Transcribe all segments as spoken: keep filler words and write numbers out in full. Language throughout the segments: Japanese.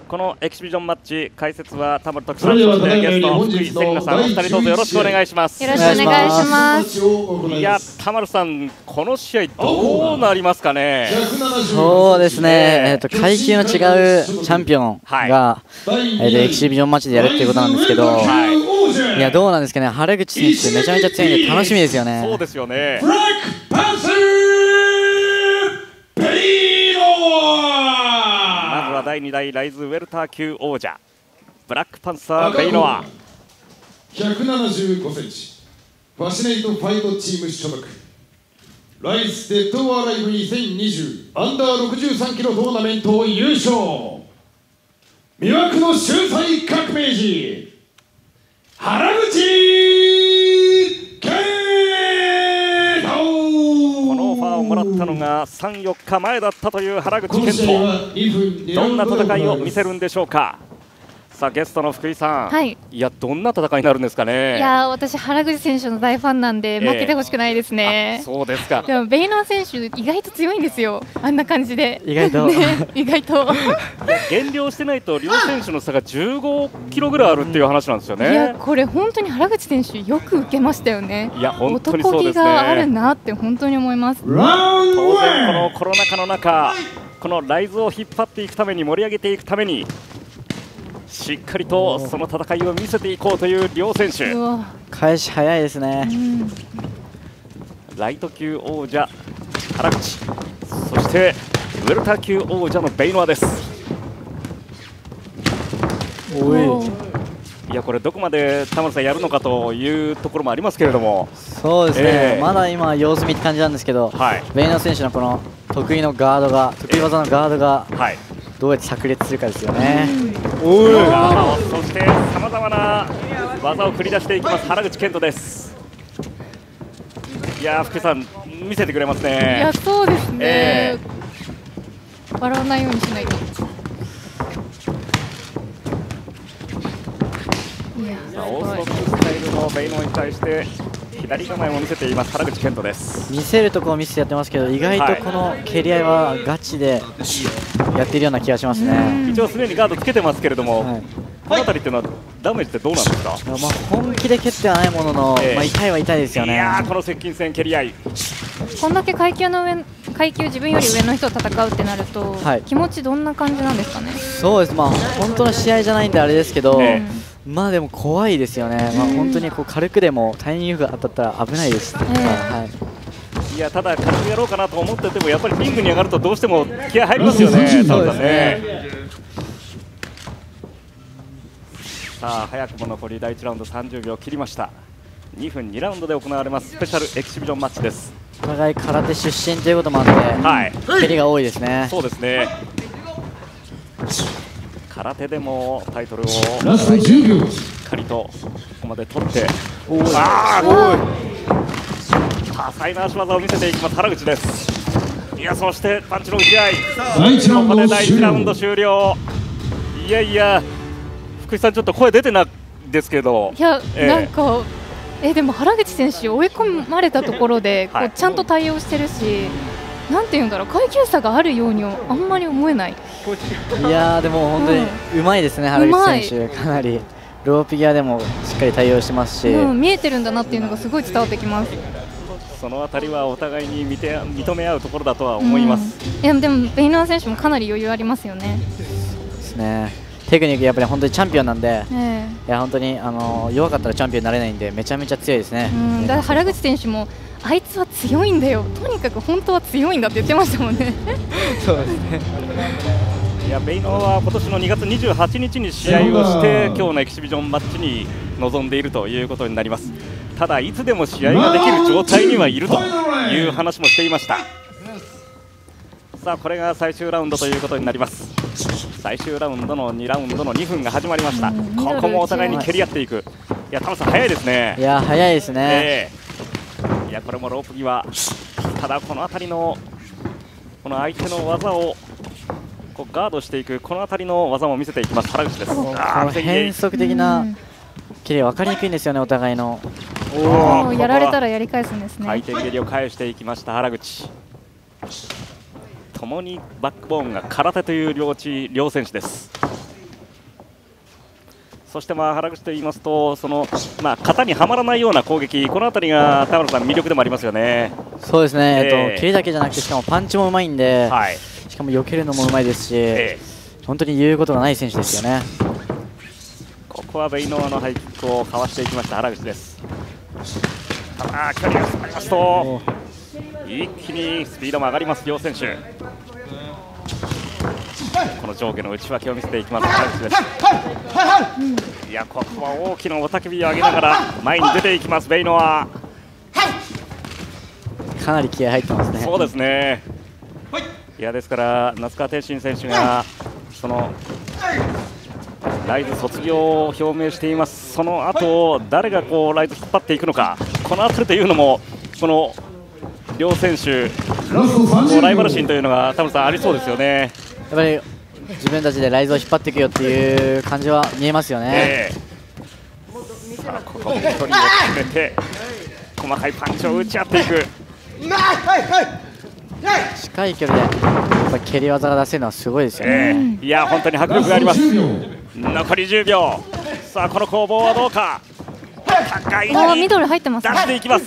このエキシビジョンマッチ解説は田村徳さん、そしてゲスト福井千賀さん、お二人どうぞよろしくお願いします。 よろしくお願いします。 いや、田村さん、この試合どうなりますかね。 そうですね、えー、と階級の違うチャンピオンが、はい、えー、エキシビジョンマッチでやるっていうことなんですけど、はい、いやどうなんですかね。原口選手めちゃめちゃ強いんで楽しみですよね。 そうですよね。まずはだいに代ライズウェルター級王者ブラックパンサーベイノア。 ひゃくななじゅうごセンチファシネイトファイトチーム所属、ライズデッドオアライブにせんにじゅうアンダーろくじゅうさんキロトーナメント優勝、魅惑の秀才革命児原口健斗。 このオファーをもらったのがさん、よっかまえだったという原口健斗。どんな戦いを見せるんでしょうか。さあゲストの福井さん、はい、いやどんな戦いになるんですかね。 いや私原口選手の大ファンなんで負けてほしくないですね。 えー、そうですか。 でもベイノア選手意外と強いんですよ。あんな感じで意外と、 ね、意外と減量してないと両選手の差がじゅうごキロぐらいあるっていう話なんですよね。 いやこれ本当に原口選手よく受けましたよね。 いや本当にそうですね。 男気があるなって本当に思います。 当然このコロナ禍の中、このライズを引っ張っていくために、盛り上げていくためにしっかりとその戦いを見せていこうという両選手。 開始早いですね。うん、 ライト級王者原口、そしてウェルター級王者のベイノアです。 おい、 いやこれどこまで田村さんやるのかというところもありますけれども。 そうですね、えー、まだ今様子見って感じなんですけど、はい、ベイノア選手のこの得意のガードが、得意技のガードが、はい、どうやって炸裂するかですよね。 おー、そしてさまざまな技を繰り出していきます原口健斗です。いや福井さん見せてくれますね。 いやそうですね、えー、笑わないようにしないと。 さあオーソドックススタイルのベイノアに対して左構えも見せています原口健斗です。 見せるところを見せてやってますけど、意外とこの蹴り合いはガチでやっているような気がしますね。 一応すでにガードつけてますけれども、はい、この辺りっていうのはダメージってどうなんですか。 まあ本気で蹴ってはないものの、えー、まあ痛いは痛いですよね。 いやこの接近戦蹴り合い、 こんだけ階級の上階級自分より上の人と戦うってなると、はい、気持ちどんな感じなんですかね。 そうです、まあ本当の試合じゃないんであれですけど、えーまあでも怖いですよね。まあ本当にこう軽くでもタイミングが当たったら危ないです。はい。 いやただ軽くやろうかなと思っててもやっぱりリングに上がるとどうしても気合入りますよね。そうですね。さあ早くも残りだいいちラウンドさんじゅうびょう切りました。にふんにラウンドで行われますスペシャルエキシビジョンマッチです。 お互い空手出身ということもあって、はい、蹴りが多いですね。 そうですね。空手でもタイトルをしっかりとここまで取って、あー多彩な足技を見せていきます原口です。いやそしてパンチの打ち合い、ここでだいいちラウンド終了。いやいや福井さんちょっと声出てないですけど。 いや、えー、なんかえでも原口選手追い込まれたところでこうちゃんと対応してるし、なんていうんだろう、階級差があるようにあんまり思えない。 いやーでも本当にうまいですね、原口選手。かなりローピギアでもしっかり対応してますし、 うん、見えてるんだなっていうのがすごい伝わってきます。 そのあたりはお互いに見て認め合うところだとは思います。 うん、いやでもベイノア選手もかなり余裕ありますよね。 ですね。テクニックやっぱり本当にチャンピオンなんで、えー、いや本当にあの弱かったらチャンピオンになれないんでめちゃめちゃ強いですね。 うん、だから原口選手もあいつは強いんだよ、とにかく本当は強いんだって言ってましたもんね。 そうですね。 いやベイノアは今年のにがつにじゅうはちにちに試合をして今日のエキシビジョンマッチに臨んでいるということになります。ただいつでも試合ができる状態にはいるという話もしていました。さあこれが最終ラウンドということになります。最終ラウンドのにラウンドのにふんが始まりました。ここもお互いに蹴り合っていく。いや田村さん早いですね。 いや早いですね、 えー、いやこれもロープ際、ただこの辺りのこの相手の技をこうガードしていく、この辺りの技も見せていきます原口です。 変則的な蹴り分かりにくいんですよね、お互いの。 おやられたらやり返すんですね。 回転蹴りを返していきました原口。ともにバックボーンが空手という両チ両選手です。 そしてまあ原口といいますと、そのまあ型にはまらないような攻撃、この辺りが田村さん、魅力でもありますよね。 そうですね、えー、 えー、 と蹴りだけじゃなくて、しかもパンチもうまいんで、 はい、 しかも避けるのもうまいですし、えー、本当に言うことがない選手ですよね。 ここはベイノアのハイキックをかわしていきました原口です。ただ距離が詰まりますと一気にスピードも上がります両選手。この上下の内分けを見せていきます原口です。いやここは大きな雄たけびを上げながら前に出ていきますベイノア。 かなり気合入ってますね。 そうですね。いやですから那須川天心選手がそのライズ卒業を表明しています。その後誰がこうライズ引っ張っていくのか、この辺りというのもこの両選手のライバル心というのが田村さんありそうですよね。 やっぱり自分たちでライズを引っ張っていくよっていう感じは見えますよね。えー、さあここも距離を詰めて細かいパンチを打ち合っていく。 近い距離でやっぱ蹴り技が出せるのはすごいですよね。 えー、いや本当に迫力があります。残りじゅうびょう。さあこの攻防はどうか。高い位置にミドル入ってますね。 出していきます。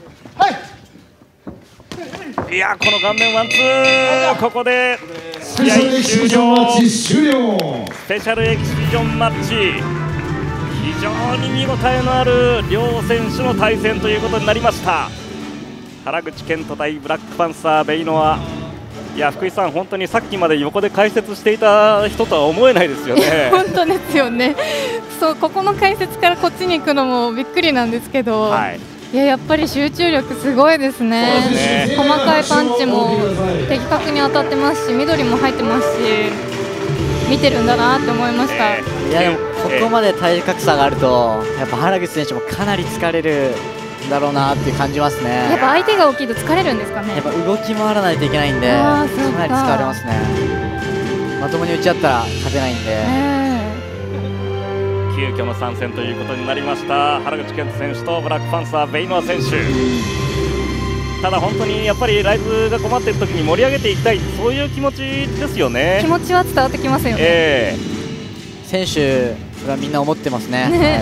いやこの顔面ワンツー、ここで試合終了。スペシャルエキシビジョンマッチ、非常に見応えのある両選手の対戦ということになりました。原口健人対ブラックパンサーベイノア。いや福井さん、本当にさっきまで横で解説していた人とは思えないですよね。 本当ですよね。そうここの解説からこっちに行くのもびっくりなんですけど、はい、いややっぱり集中力すごいですね。そうですね。細かいパンチも的確に当たってますし、緑も入ってますし、見てるんだなって思いました。 えー、いやでもここまで体格差があるとやっぱ原口選手もかなり疲れるだろうなって感じますね。 やっぱ相手が大きいと疲れるんですかね。 やっぱ動き回らないといけないんで、かなり使われますね。まともに打ち合ったら勝てないんで、 急遽の参戦ということになりました原口健人選手とブラックパンサーベイノア選手。ただ本当にやっぱりライブが困っている時に盛り上げていきたい、そういう気持ちですよね。 気持ちは伝わってきますよね。 えー、選手それはみんな思ってますね。ね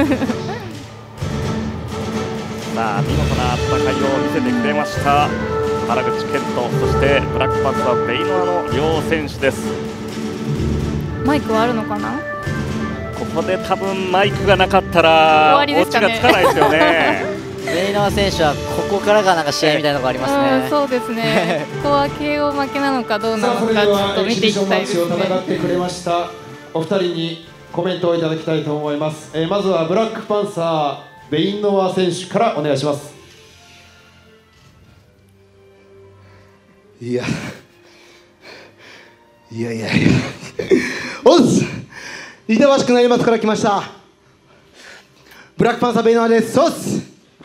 さあ見事な戦いを見せてくれました原口健人、そしてブラックパンサーベイノアの両選手です。 マイクはあるのかな。 ここで多分マイクがなかったらオチがつかないですよね。 ベイノア選手はここからがなんか試合みたいなのがありますね。 そうですね。ここは ケーオー 負けなのかどうなのかちょっと見ていきたいですね。 戦ってくれましたお二人にコメントをいただきたいと思います。えー、まずはブラックパンサーベイノア選手からお願いします。 いやいやいやいやおっす、板橋区成松から来ましたブラックパンサーベイノアです。おっす。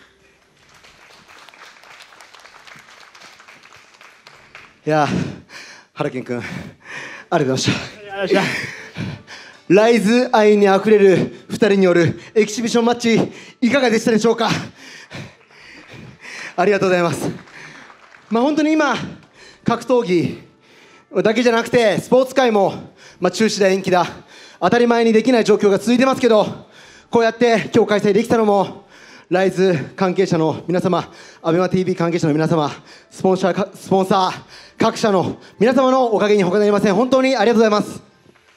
いや原健君ありがとうございました。ライズ愛にあふれるふたりによるエキシビションマッチいかがでしたでしょうか。ありがとうございます。まあ本当に今格闘技だけじゃなくてスポーツ界も、まあ、中止だ延期だ当たり前にできない状況が続いてますけど、こうやって今日開催できたのもライズ関係者の皆様、アベマ ティーブイ 関係者の皆様、スポンサースポンサー各社の皆様のおかげに他なりません。本当にありがとうございます。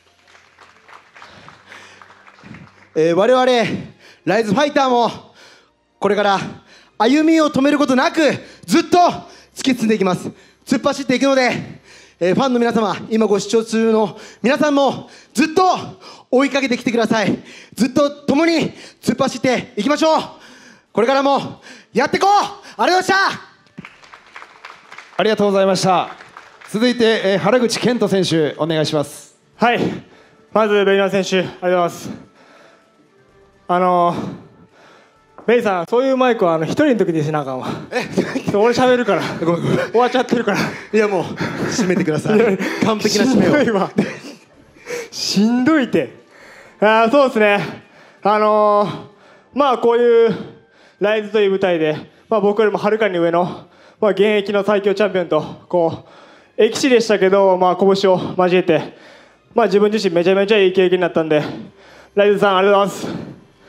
えー、我々ライズファイターもこれから歩みを止めることなくずっと突き進んでいきます。突っ走っていくので、えー、ファンの皆様、今ご視聴中の皆さんもずっと追いかけてきてください。ずっと共に突っ走っていきましょう。これからもやっていこう。ありがとうございました。 ありがとうございました。続いて、えー、原口健人選手お願いします。 はい、まずベイノア選手ありがとうございます。あのベイさん、そういうマイクはあの一人の時にしなあかんわ。え俺喋るからごめんごめん終わっちゃってるから。 いやもう締めてください。完璧な締めを。しんどいわしんどいて。あそうですね、あのー、まあこういうライズという舞台で、まあ、僕よりもはるかに上の、まあ、現役の最強チャンピオンとこうエキシでしたけど、まあ、拳を交えて、まあ、自分自身めちゃめちゃいい経験になったんで、 ライズさんありがとうございます。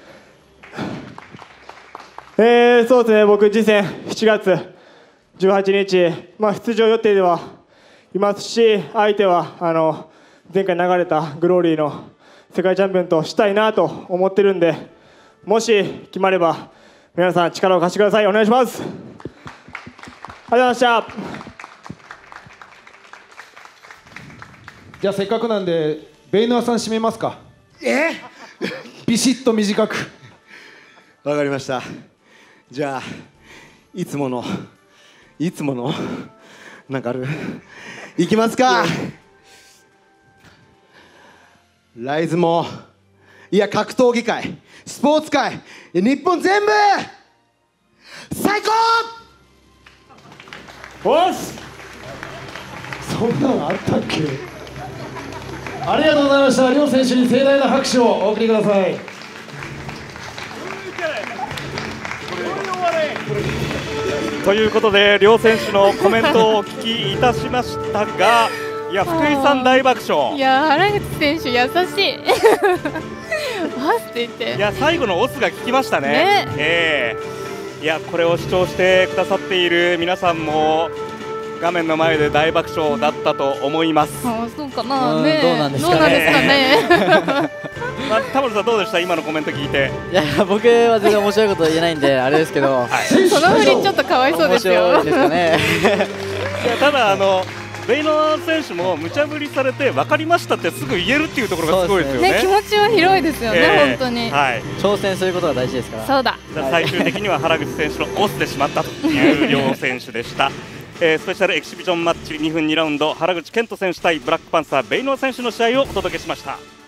えー、そうですね、僕次戦しちがつじゅうはちにち、まあ、出場予定ではいますし、相手はあの前回流れたグローリーの世界チャンピオンとしたいなと思ってるんで、もし決まれば皆さん力を貸してください。お願いします。ありがとうございました。 じゃあせっかくなんでベイノアさん締めますか。 えビシッと短く。 わかりました。じゃあいつものいつものなんかあるいきますか。ライズもいや格闘技界スポーツ界日本全部最高。 おっす。 そんなのあったっけ。ありがとうございました。両選手に盛大な拍手をお送りください。 ということで両選手のコメントをお聞きいたしましたが、いや福井さん大爆笑。 いや原口選手優しいわって言って、 いや最後のオスが効きましたね。ねえー、いやこれを視聴してくださっている皆さんも画面の前で大爆笑だったと思います。 あそうかなね。 どうなんですかね。 まあ、田村さんどうでした今のコメント聞いて。 いや僕は全然面白いこと言えないんであれですけど、はい、 その振りちょっとかわいそうですよ。 面白いですかね。 いやただあのベイノア選手も無茶ぶりされて分かりましたってすぐ言えるっていうところがすごいですよね。 ね気持ちは広いですよね、えー、本当に、 はい、 挑戦することが大事ですから。 そうだ。 最終的には原口選手のオスでしまったという両選手でした。えー、スペシャルエキシビジョンマッチにふんにラウンド原口健人選手対ブラックパンサーベイノア選手の試合をお届けしました。